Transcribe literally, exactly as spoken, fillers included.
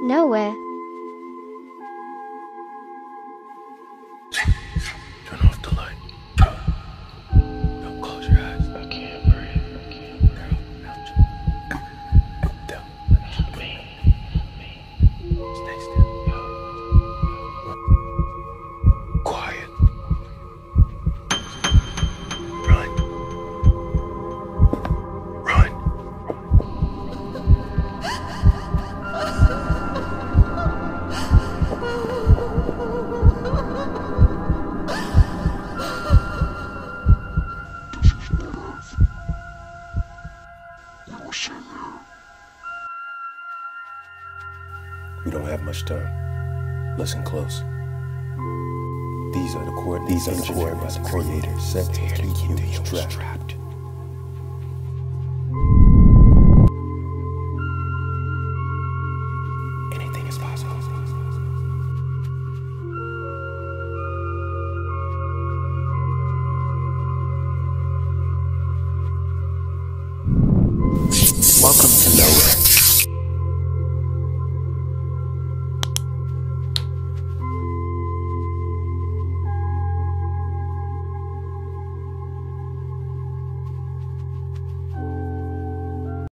Nowhere. Turn off the light. Don't close your eyes. I can't breathe. I can't breathe. Down. Help me. Help me. Stay still. Quiet. Run. Run. We don't have much time. Listen close. These are the coordinates. These are the coordinates the creator set to keep you trapped.